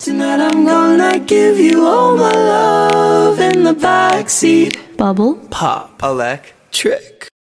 Tonight I'm gonna give you all my love in the backseat. Bubble. Pop. Electric.